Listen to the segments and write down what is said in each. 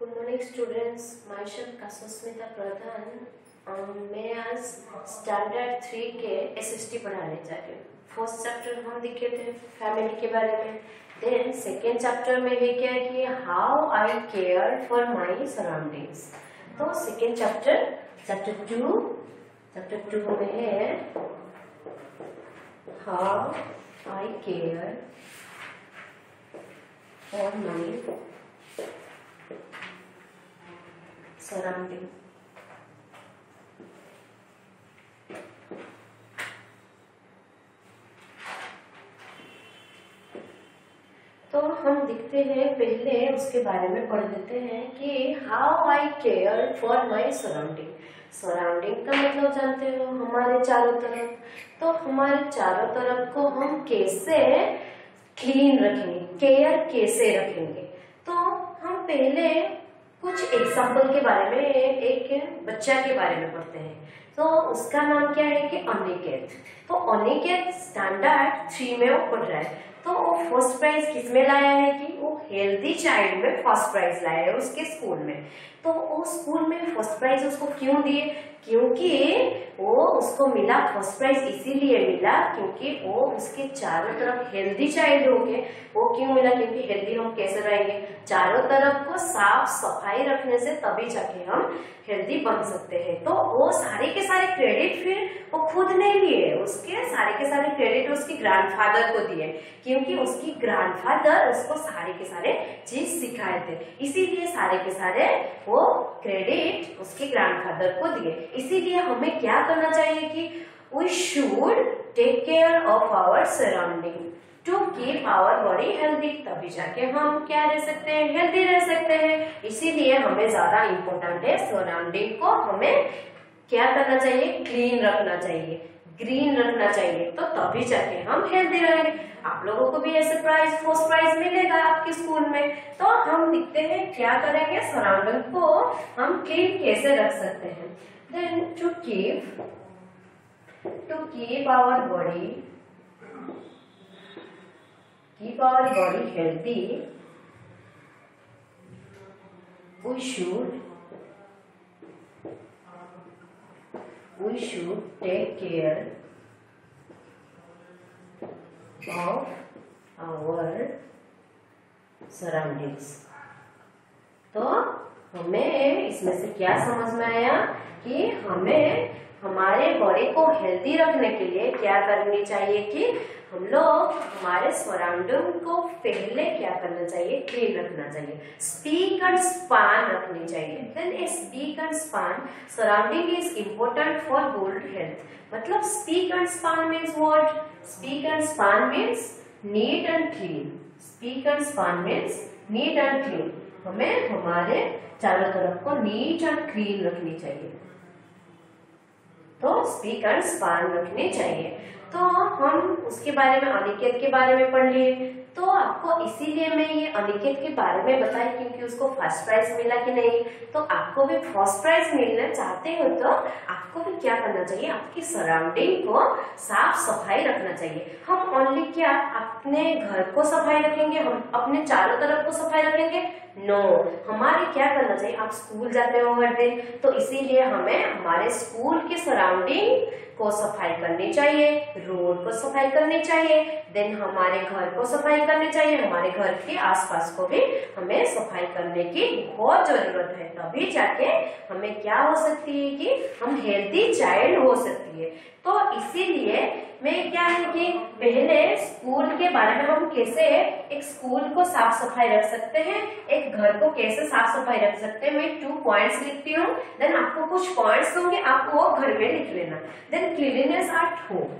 Good morning students, myself Kasasmita Pradhan. मैं आज standard 3 के एसएसटी पढ़ाने जा रही हूँ। फर्स्ट चैप्टर हम देखे थे फैमिली के बारे में। देन सेकेंड चैप्टर में है क्या कि how I care for my surroundings. तो सेकेंड चैप्टर टू में है how I care for my surrounding. तो हम दिखते हैं, पहले उसके बारे में पढ़ लेते हैं कि how I care for my surrounding. Surrounding का मतलब जानते हो, हमारे चारों तरफ। तो हमारे चारों तरफ को हम कैसे क्लीन रखेंगे, केयर कैसे रखेंगे। तो हम पहले कुछ एग्जाम्पल के बारे में, एक बच्चा के बारे में पढ़ते हैं। तो उसका नाम क्या है कि अनिकेत। तो अनिकेत स्टैंडर्ड 3 में वो पढ़ रहा है। तो वो फर्स्ट प्राइज किसमें लाया है कि वो हेल्दी चाइल्ड में फर्स्ट प्राइज लाया है उसके स्कूल में। तो वो स्कूल में फर्स्ट प्राइज उसको क्यों दिए? क्योंकि वो उसको मिला फर्स्ट प्राइज इसीलिए मिला क्योंकि वो उसके चारों तरफ हेल्दी चाइल्ड हो गए। वो क्यों मिला? क्योंकि हेल्दी हम कैसे रहेंगे, चारों तरफ को साफ सफाई रखने से तभी जाके हम हेल्दी बन सकते हैं। तो वो सारे के सारे क्रेडिट फिर वो खुद नहीं लिए, उसके सारे के सारे क्रेडिट उसके ग्रैंडफादर को दिए क्योंकि उसकी ग्रैंडफादर उसको सारे के सारे चीज सिखाए थे। इसीलिए सारे के सारे वो क्रेडिट उसके ग्रैंडफादर को दिए। इसीलिए हमें क्या करना चाहिए कि we should take care of our surrounding to keep our body healthy. तभी जाके हम क्या रह सकते हैं, हेल्दी रह सकते हैं। इसीलिए हमें ज्यादा इम्पोर्टेंट है सराउंडिंग को हमें क्या करना चाहिए, क्लीन रखना चाहिए, ग्रीन रखना चाहिए। तो तभी जाके हम हेल्दी रहेंगे। आप लोगों को भी ऐसे प्राइज फर्स्ट प्राइज मिलेगा आपके स्कूल में। तो हम दिखते हैं क्या करेंगे, सराउंडिंग को हम क्लीन कैसे रख सकते हैं। Then to keep our body healthy, we should take care of our surroundings। तो हमें इसमें से क्या समझ में आया कि हमें हमारे बॉडी को हेल्दी रखने के लिए क्या करनी चाहिए कि हम लोग हमारे सराउंडिंग को पहले क्या करना चाहिए, क्लीन रखना चाहिए, स्पीक एंड स्पान रखनी चाहिए। Then a spick and span surrounding is important for good health. मतलब spick and span means what? Spick and span means neat and clean. Spick and span means neat and clean. हमें हमारे चारों तरफ को NEET and clean रखनी चाहिए। तो speak and span रखनी चाहिए। तो हम उसके बारे में, अनिकेत के बारे में पढ़ लिए। तो आपको इसीलिए मैं ये अनिकेत के बारे में बताई क्योंकि उसको फर्स्ट प्राइज मिला कि नहीं। तो आपको भी फर्स्ट प्राइज मिलना चाहते हो तो आपको भी क्या करना चाहिए, आपकी सराउंडिंग को साफ सफाई रखना चाहिए। हम ओनली क्या अपने घर को सफाई रखेंगे, हम अपने चारों तरफ को सफाई रखेंगे? नो, हमारे क्या करना चाहिए, आप स्कूल जाते हो हर दिन, तो इसीलिए हमें हमारे स्कूल के सराउंडिंग को सफाई करनी चाहिए, रोड को सफाई करनी चाहिए, देन हमारे घर को सफाई करनी चाहिए, हमारे घर के आसपास को भी हमें सफाई करने की बहुत जरूरत है। तभी जाके हमें क्या हो सकती है कि हम हेल्दी चाइल्ड हो सकती है। तो इसीलिए मैं क्या है कि पहले स्कूल के बारे में हम कैसे एक स्कूल को साफ सफाई रख सकते हैं, एक घर को कैसे साफ सफाई रख सकते हैं, मैं 2 पॉइंट्स लिखती हूँ। देन आपको कुछ पॉइंट्स दूंगी, आप वो घर में लिख लेना। Then cleanliness at home.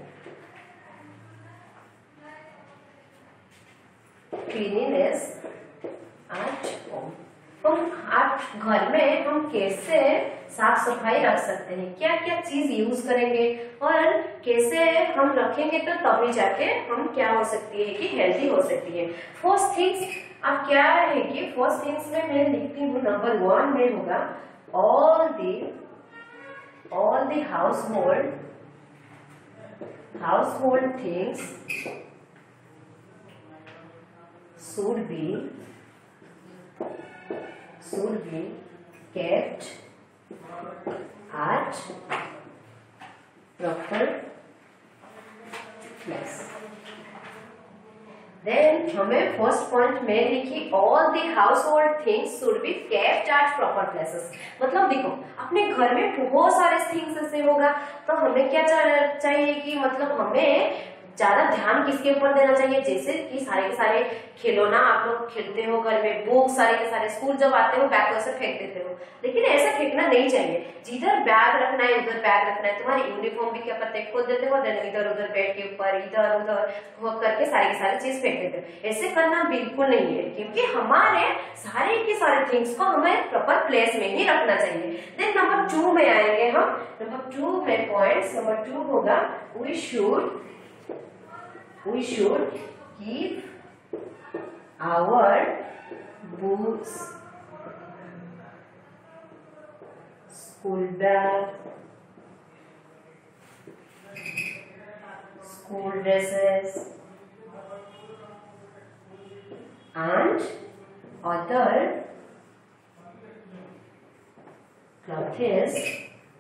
Cleanliness at home, हम आप घर में हम कैसे साफ सफाई रख सकते हैं, क्या क्या चीज यूज करेंगे और कैसे हम रखेंगे तो तभी जाके हम क्या हो सकती है कि हेल्दी हो सकती है। फर्स्ट थिंग्स अब क्या है कि फर्स्ट थिंग्स में मैं लिखती हूँ, नंबर 1 में होगा all the household things should should be kept at proper place. Then हमें फर्स्ट पॉइंट में लिखी all the household things should be kept at proper places. मतलब देखो अपने घर में बहुत सारे थिंग्स ऐसे होगा, तो हमें क्या चाहिए कि मतलब हमें ज्यादा ध्यान किसके ऊपर देना चाहिए, जैसे कि सारे के सारे खिलौना आप लोग खेलते हो घर में, बुक सारे के सारे, स्कूल जब आते हो बैग वैसे फेंक देते हो, लेकिन ऐसा फेंकना नहीं चाहिए। जिधर बैग रखना है उधर बैग रखना है। तुम्हारी यूनिफॉर्म भी क्या करते हैं, खोल देते हो, देन इधर उधर बेड के ऊपर इधर उधर करके सारी की सारी चीज फेंक देते हो। ऐसे करना बिल्कुल नहीं है, क्योंकि हमारे सारे के सारे थिंग्स को हमें प्रॉपर प्लेस में ही रखना चाहिए। देन नंबर 2 में आएंगे हम। नंबर 2 में पॉइंट्स नंबर 2 होगा we should keep our books, school bag, school dresses and other clothes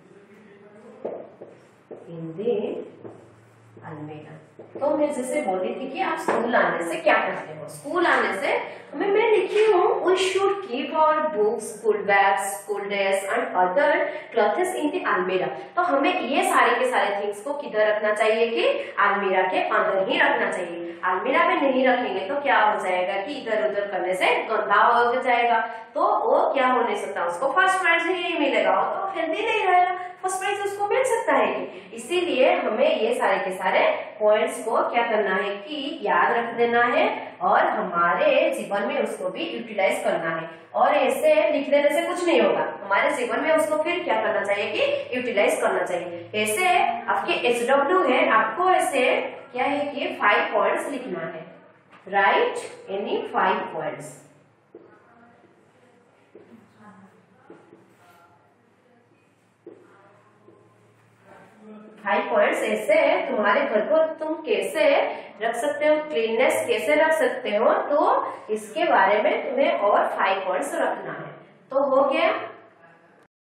in the अलमीरा। तो मैं जैसे बोली थी कि आप स्कूल आने से क्या करते हो, स्कूल आने से मैं लिखी हूँ we should keep our books, school bags, school dress and other clothes in the अलमीरा। तो हमें ये सारे के सारे थिंग्स को किधर रखना चाहिए कि अलमीरा के अंदर ही रखना चाहिए। अलमीरा में नहीं रखेंगे तो क्या हो जाएगा कि इधर उधर करने से गंदा हो जाएगा, तो वो क्या हो नहीं सकता, उसको फर्स्ट प्राइज ही नहीं मिलेगा, तो हेल्दी नहीं रहेगा, फर्स्ट प्राइज उसको मिल सकता है कि। इसीलिए हमें ये सारे के सारे पॉइंट्स को क्या करना है कि याद रख देना है और हमारे जीवन में उसको भी यूटिलाइज करना है। और ऐसे लिख देने से कुछ नहीं होगा, हमारे जीवन में उसको फिर क्या करना चाहिए कि यूटिलाइज करना चाहिए। ऐसे आपके SW है, आपको ऐसे क्या है कि 5 पॉइंट्स लिखना है। Right any 5 points. 5 पॉइंट्स ऐसे तुम्हारे घर को तुम कैसे रख सकते हो, क्लीननेस कैसे रख सकते हो, तो इसके बारे में तुम्हें और 5 पॉइंट्स रखना है। तो हो गया।